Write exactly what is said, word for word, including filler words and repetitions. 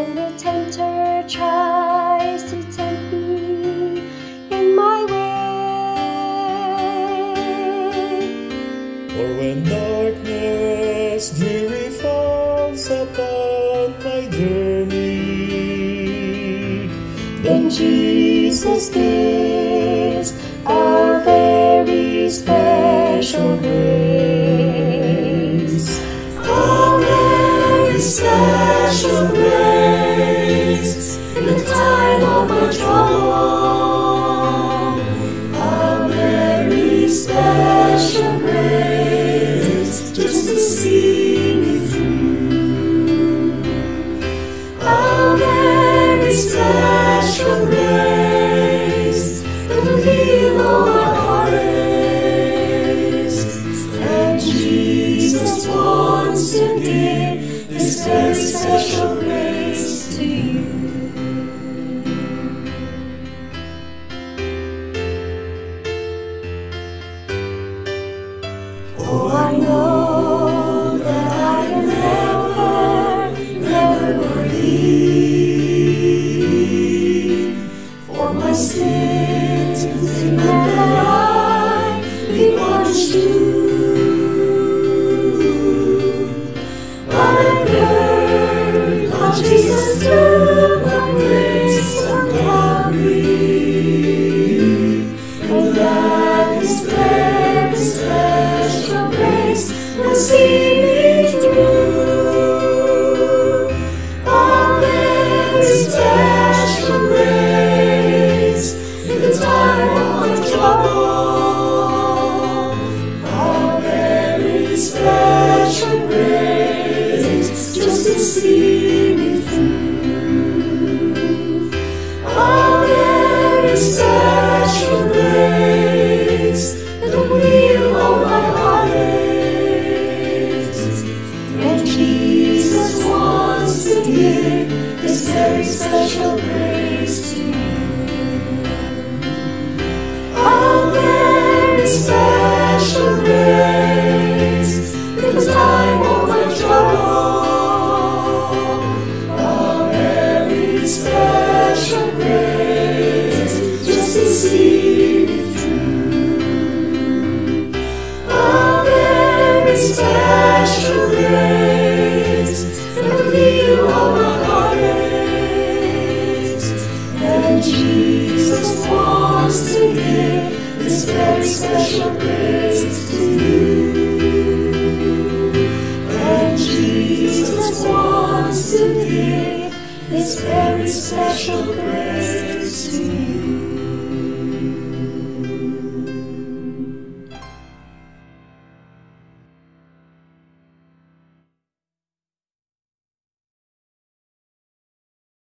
when the tempter tries to tempt me in my way, or when darkness dreary falls upon my journey, then Jesus gives a very special grace, a very special grace in the time of my trouble, a very special grace just to see me through, a very special grace that will heal all my heartaches. And Jesus wants to give this very special grace to you. Oh, I know that I am never, never worthy, for my sins meant that I be punished too. But I've heard how Jesus took my place on Calvary, and that His very special grace will see me through. A very special grace in the time of my trouble, a very special grace just to see me through, a very special grace that will heal all my heartaches. And Jesus wants to give this very special grace to you, a very special grace in the time of my trouble, a very special grace just to see me through, a very special grace that will heal all my heartaches. And Jesus wants to give this very special grace to you. And Jesus wants to give this very special grace to you.